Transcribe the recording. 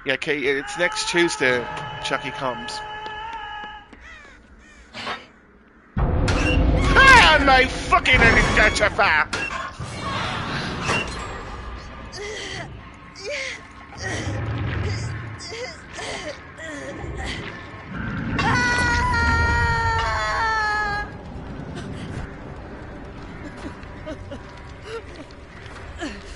Yeah, okay, it's next Tuesday. Chucky comes. Ah, my fucking identifier!